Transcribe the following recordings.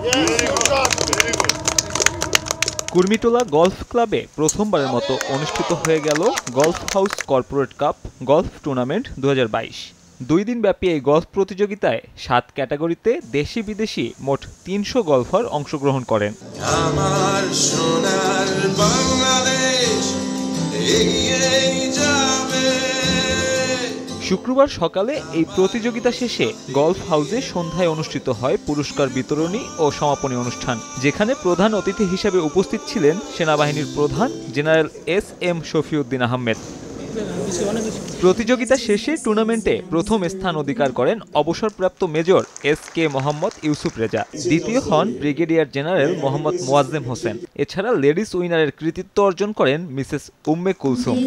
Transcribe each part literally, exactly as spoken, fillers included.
Kurmitola golf ক্লাবে প্রথমবারের মতো অনুষ্ঠিত হয়ে গেল golf house corporate cup golf tournament দুই হাজার বাইশ। দুই দিন ব্যাপী এই গলফ প্রতিযোগিতায় সাত ক্যাটাগরিতে দেশি বিদেশি মোট তিনশো গলফার অংশগ্রহণ করেন। আমার সোনার বাংলাদেশ এগিয়ে যাবে। শুক্রবার সকালে এই প্রতিযোগিতা শেষে গলফ হাউসে সন্ধ্যায় অনুষ্ঠিত হয় পুরস্কার বিতরণী ও সমাপনী অনুষ্ঠান, যেখানে প্রধান অতিথি হিসেবে উপস্থিত ছিলেন সেনাবাহিনীর প্রধান general S M Shafiuddin Ahmed. প্রতিযোগিতা শেষে টুর্নামেন্টে প্রথম স্থান অধিকার করেন অবসরপ্রাপ্ত major S K Mohammad Yusuf Reza, দ্বিতীয় হন ব্রিগেডিয়ার জেনারেল মোহাম্মদ মোয়াজ্জেম হোসেন। এছাড়া লেডিস উইনারের কৃতিত্ব অর্জন করেন মিসেস উম্মে কুলসুম।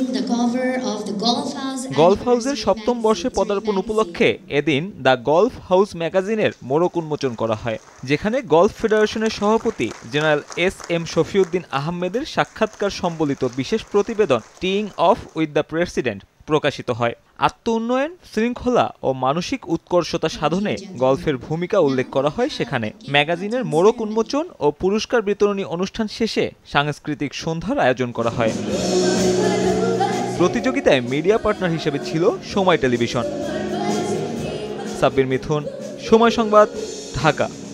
গলফ হাউসের সপ্তম বর্ষে পদার্পণ উপলক্ষে এদিন দ্য গলফ হাউস ম্যাগাজিনের মোড়ক উন্মোচন করা হয়, যেখানে গলফ ফেডারেশনের সভাপতি জেনারেল এস এম শফিউদ্দিন আহমেদের সাক্ষাৎকার সম্বলিত বিশেষ প্রতিবেদন টিং অফ উইথ দ্য প্রেসিডেন্ট প্রকাশিত হয়। আত্ম উন্নয়ন, শৃঙ্খলা ও মানসিক উৎকর্ষতা সাধনে গলফের ভূমিকা উল্লেখ করা হয় সেখানে। ম্যাগাজিনের মোড়ক উন্মোচন ও পুরস্কার বিতরণী অনুষ্ঠান শেষে সাংস্কৃতিক সন্ধ্যার আয়োজন করা হয়। প্রতিযোগিতায় মিডিয়া পার্টনার হিসেবে ছিল সময় টেলিভিশন। সাব্বির মিথুন, সময় সংবাদ, ঢাকা।